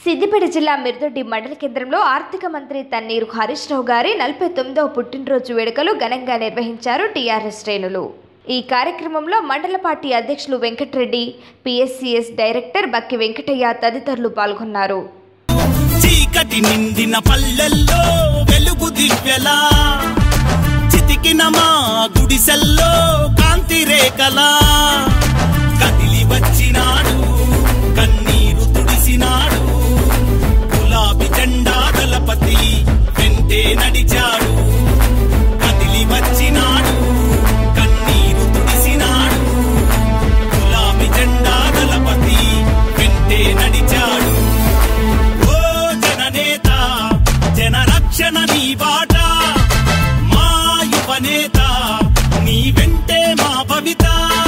సిద్దిపేట జిల్లా మిర్దొడ్డి మండల కేంద్రంలో ఆర్థిక మంత్రి తన్నీరు హరీష్ రావు గారి 49వ పుట్టినరోజు వేడుకలు ఘనంగా నిర్వహించారు టీఆర్ఎస్ శ్రేణులు। ఈ కార్యక్రమంలో మండల పార్టీ అధ్యక్షులు వెంకటరెడ్డి, పిఎస్సిఎస్ డైరెక్టర్ బక్కి వెంకటయ్య తదితరులు పాల్గొన్నారు। చీకటి నిండిన పల్లెల్లో వెలుగు దివ్యలా చితికిన మా గుడిసెల్లో కాంతి రేఖలా కదిలి వచ్చినాడు కన్నీరు తుడిసినాడు గులాబీ జెండా దళపతి వెంటే నడిచాడు కదిలి వచ్చినాడు కన్నీరు తుడిసినాడు గులాబీ జెండా దళపతి వెంటే నడిచాడు। ఓ జననేత జనరక్షణ నీ బాట మా యువనేత నీ వెంటే మా భవిత।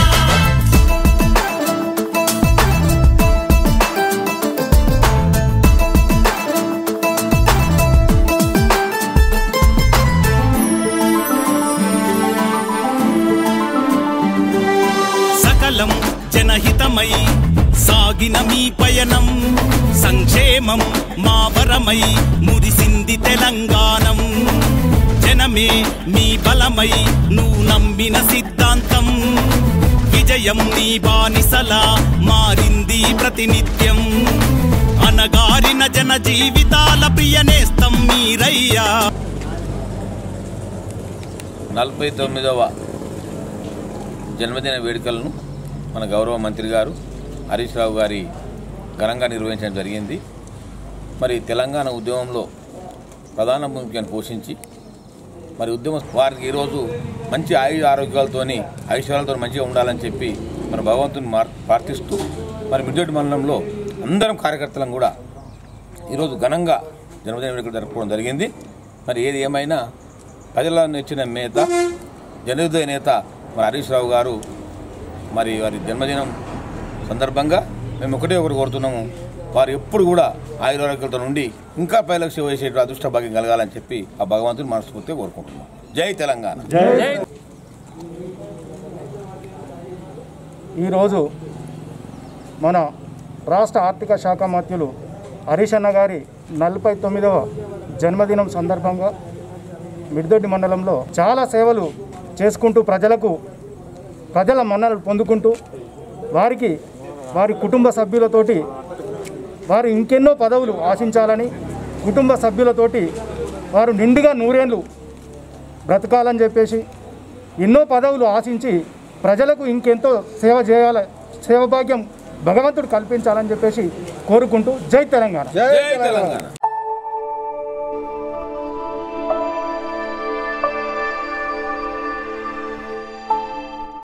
సకలం జనహితమై సాగిన మీ పయనం సంక్షేమం మా వరమై మురిసింది తెలంగాణం। జనమే మీ బలమై నువ్వు నమ్మిన సిద్ధాంతం విజయం నీ బానిసలా మారింది ప్రతినిత్యం। అనగారిన జన జీవితాల ప్రియనేస్తం మీరయ్యా। 49వ జన్మదిన వేడుకలను మన గౌరవ మంత్రి గారు హరీష్ రావు గారి ఘనంగా నిర్వహించడం జరిగింది। మరి తెలంగాణ ఉద్యమంలో ప్రధాన భూమికను పోషించి మరి ఉద్యమం వారికి ఈరోజు మంచి ఆరోగ్యాలతోని ఐశ్వర్యాలతో మంచిగా ఉండాలని చెప్పి మన భగవంతుని ప్రార్థిస్తూ మరి మిర్దొడ్డి మండలంలో అందరం కార్యకర్తలను కూడా ఈరోజు ఘనంగా జన్మదిన వేడుకలు జరుపుకోవడం జరిగింది। మరి ఏది ఏమైనా ప్రజలను ఇచ్చిన నేత జనహృదయ నేత మరి హరీష్ రావు గారు మరి వారి జన్మదినం సందర్భంగా మేము ఒకటే కోరుతున్నాము, వారు ఎప్పుడు కూడా ఆయురారోగ్యాలతో నుండి ఇంకా పైలక్ష వేసే అదృష్ట భాగ్యం కలగాలని చెప్పి ఆ భగవంతుని మనస్ఫూర్తిగా కోరుకుంటున్నాం। జై తెలంగాణ। ఈరోజు మన రాష్ట్ర ఆర్థిక శాఖ మంత్రులు హరీష్ అన్న గారి 49వ జన్మదినం సందర్భంగా మిర్దొడ్డి మండలంలో చాలా సేవలు చేసుకుంటూ ప్రజల మన్ననలు పొందుకుంటూ వారి కుటుంబ సభ్యులతోటి వారు ఇంకెన్నో పదవులు ఆశించాలని కుటుంబ సభ్యులతోటి వారు నిండుగా 100 ఏళ్ళు బ్రతకాలని చెప్పేసి ఎన్నో పదవులు ఆశించి ప్రజలకు ఇంకెంతో సేవ భాగ్యం భగవంతుడు కల్పించాలని చెప్పేసి కోరుకుంటూ జై తెలంగాణ।